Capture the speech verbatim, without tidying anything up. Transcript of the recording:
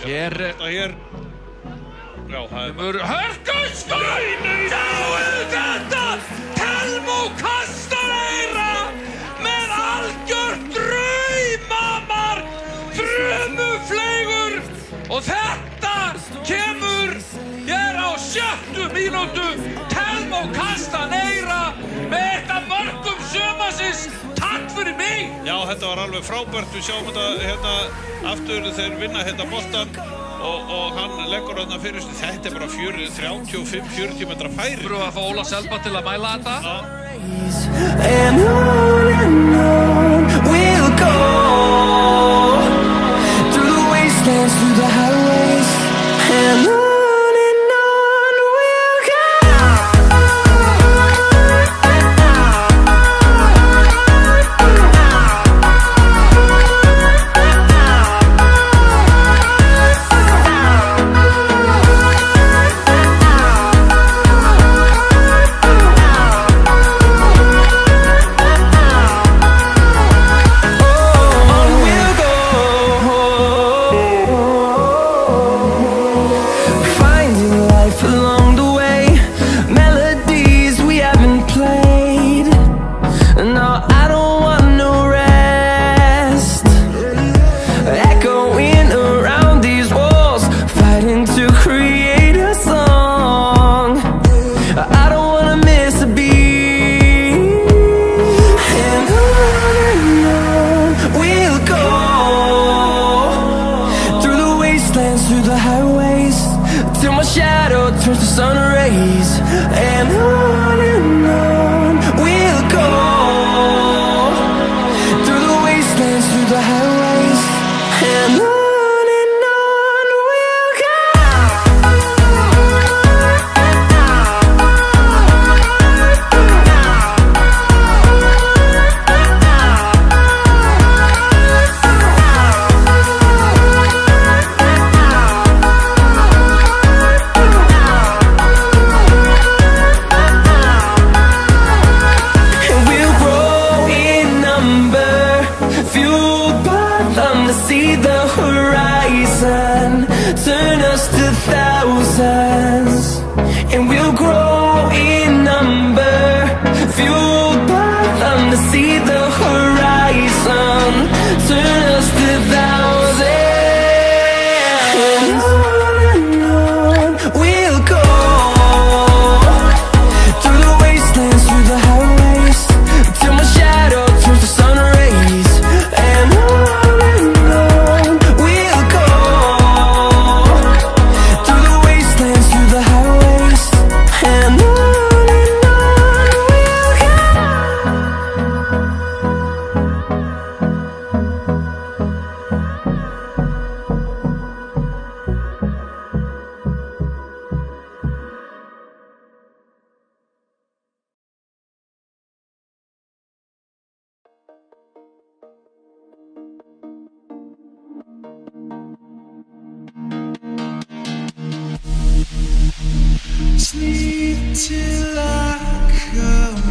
Hér Þetta hér Já, það er kemur hörkuskóin Sjáuðu þetta Telmo Kastareira með algjört draumamar frumufleygur og þetta kemur hér á sjöttu mínútu Telmo Kastareira með eitt af mörkum sumarsins. Takk fyrir mig! Já, þetta var alveg frábært. Við sjáum þetta hérna aftur þeir vinna hérna boltan og, og hann leggur þarna fyrir sig. Þetta er bara þrjátíu og fimm til fjörutíu metra færi. Þurfum að fá Óla Selba til að mæla þetta. And on and on we'll go through the wastelands, through the highways, and on. Through the highways, till my shadow turns to sun rays, and on and on we'll go through the wastelands, through the highways, and on. See the horizon turn us to thousands, and we'll grow in number, fueled by them to see the horizon turn us to thousands, and on and on we'll go through the wastelands, through the highways, till my shadow turns to sun rays, and on. Sleep till I come